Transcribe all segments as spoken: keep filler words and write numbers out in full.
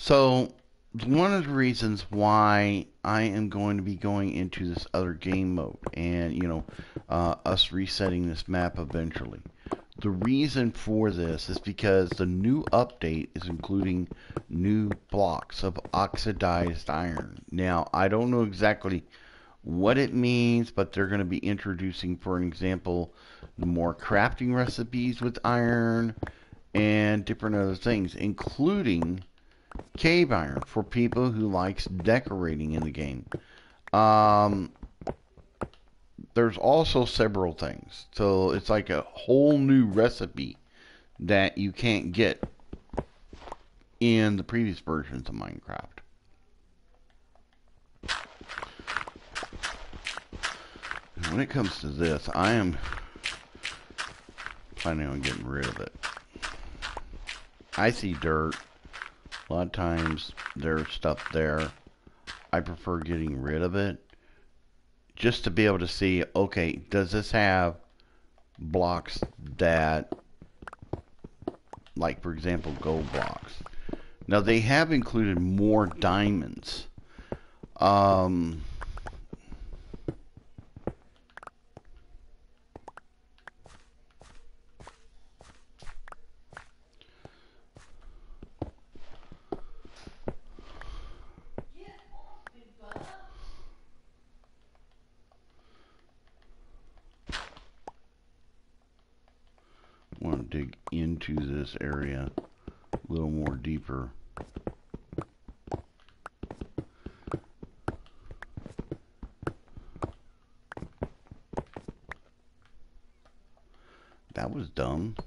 So, one of the reasons why I am going to be going into this other game mode and, you know, uh, us resetting this map eventually. The reason for this is because the new update is including new blocks of oxidized iron. Now, I don't know exactly what it means, but they're going to be introducing, for an example, more crafting recipes with iron and different other things, including cave iron for people who likes decorating in the game. Um, there's also several things. So it's like a whole new recipe that you can't get in the previous versions of Minecraft. And when it comes to this, I am planning on getting rid of it. I see dirt. A lot of times there's stuff there. I prefer getting rid of it just to be able to see, okay, does this have blocks that, like for example, gold blocks. Now they have included more diamonds. Um, want to dig into this area a little more deeper. That was dumb.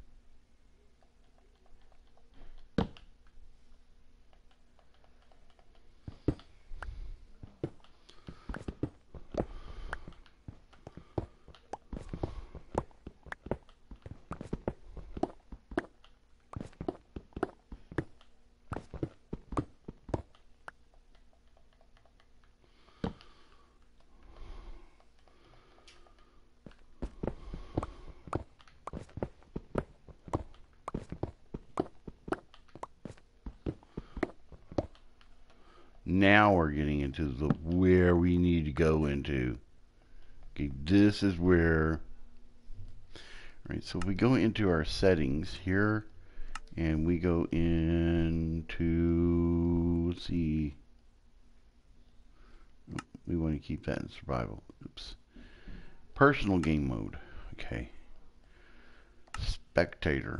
Now we're getting into the where we need to go into. Okay, this is where. Right, so if we go into our settings here, and we go into, let's see, we want to keep that in survival. Oops. Personal game mode. Okay. Spectator.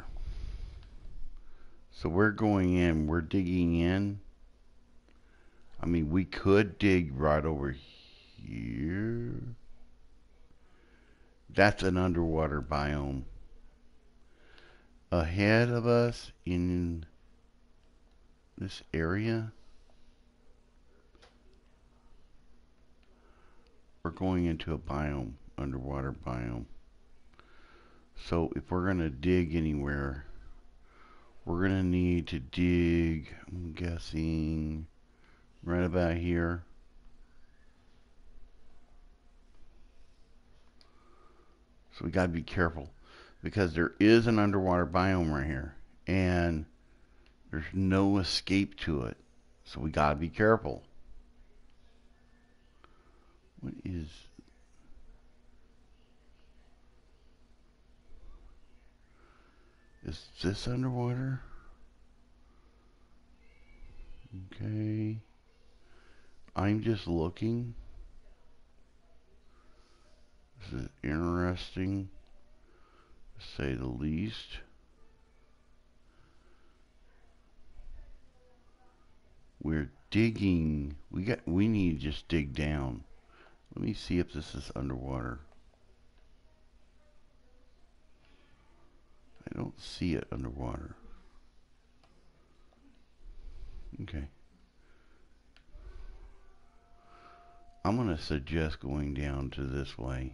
So we're going in, we're digging in. I mean, we could dig right over here. That's an underwater biome. Ahead of us in this area, we're going into a biome, underwater biome. So if we're going to dig anywhere, we're going to need to dig, I'm guessing, right about here. So we got to be careful because there is an underwater biome right here and there's no escape to it. So we got to be careful. What is... Is this underwater? Okay. I'm just looking. This is interesting, to say the least. We're digging. We got. We need to just dig down. Let me see if this is underwater. I don't see it underwater. Okay. I'm going to suggest going down to this way.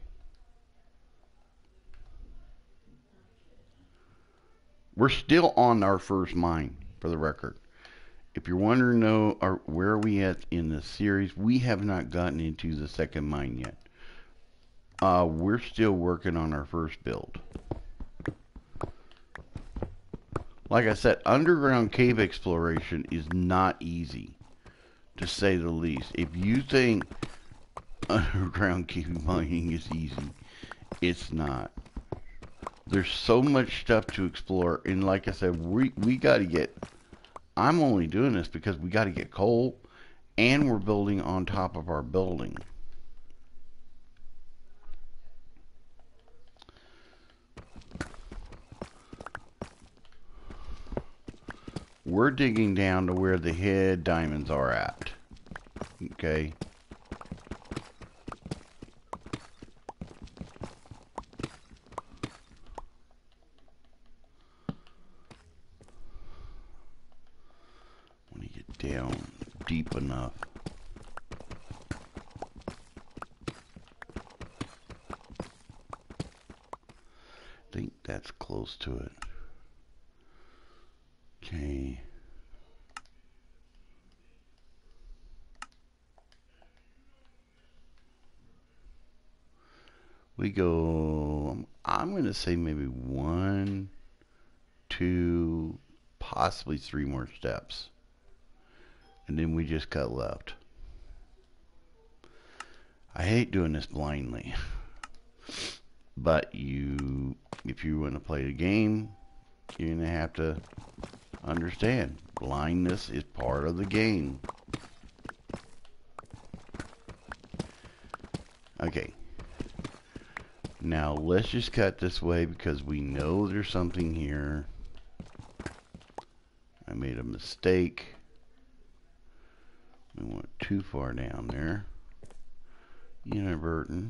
We're still on our first mine, for the record. If you're wondering, though, are, where are we at in the series, we have not gotten into the second mine yet. Uh, we're still working on our first build. Like I said, underground cave exploration is not easy, to say the least. If you think underground cave mining is easy, it's not. There's so much stuff to explore, and like I said, we we got to get. I'm only doing this because we got to get coal, and we're building on top of our building. We're digging down to where the head diamonds are at. Okay. When you get down deep enough. I think that's close to it. Okay. We go, I'm going to say maybe one, two, possibly three more steps. And then we just cut left. I hate doing this blindly. But you, if you want to play the game, you're going to have to understand. Blindness is part of the game. Okay. Now let's just cut this way because we know there's something here. I made a mistake. We went too far down there. Inadvertent.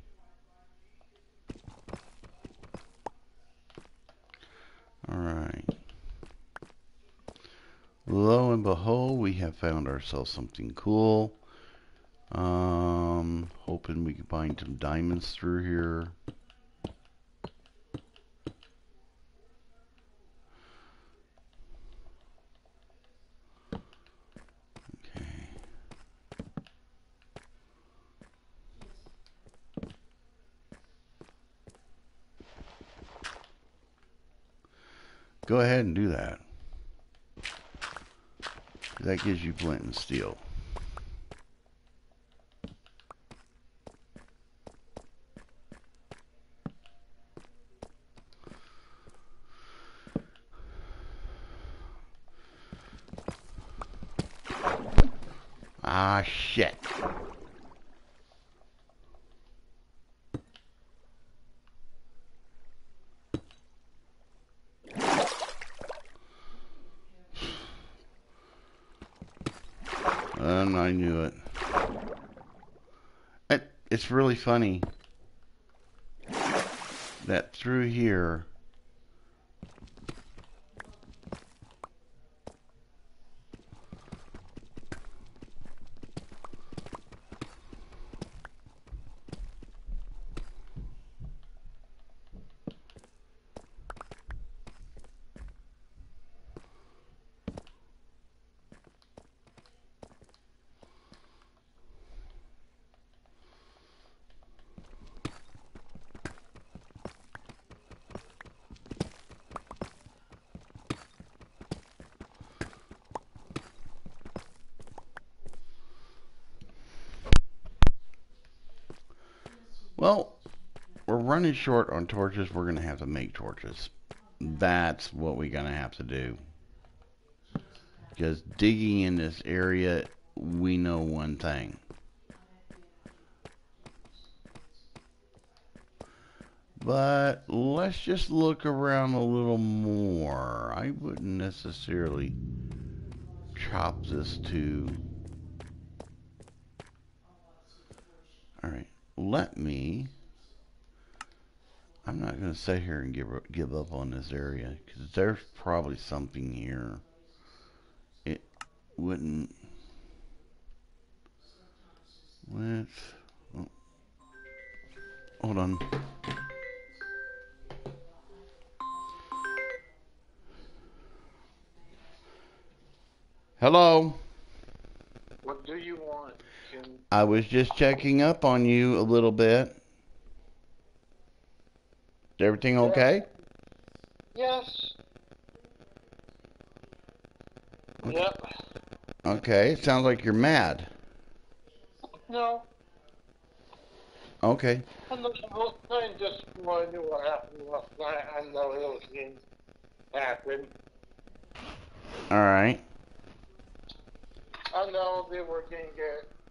Alright. Lo and behold, we have found ourselves something cool. Um, hoping we can find some diamonds through here. Okay. Go ahead and do that. That gives you flint and steel. Ah, shit. And I knew it. it. It's really funny that through here, well, we're running short on torches. We're going to have to make torches. That's what we're going to have to do. Because digging in this area, we know one thing. But let's just look around a little more. I wouldn't necessarily chop this to... Alright, let me... I'm not going to sit here and give, give up on this area, because there's probably something here. It wouldn't... Let's... Oh, hold on. Hello? What do you want? Can... I was just checking up on you a little bit. Is everything okay? Yes. Okay. Yep. Okay, it sounds like you're mad. No, Okay. I'm not, I'm just disappointed what happened last night. I know those things happen. All right. I know they were going to get